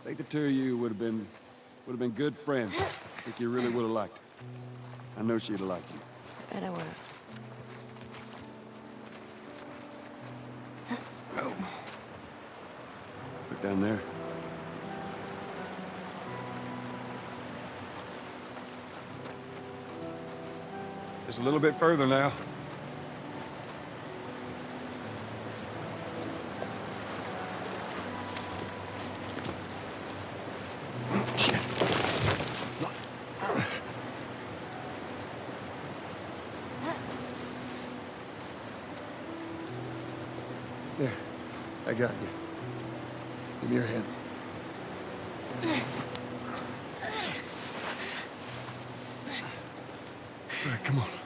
I think the two of you would have been good friends. I think you really would have liked her. I know she'd have liked you. I bet I would have. Oh. Look down there. Just a little bit further now. There, I got you. Give me your hand. All right, come on.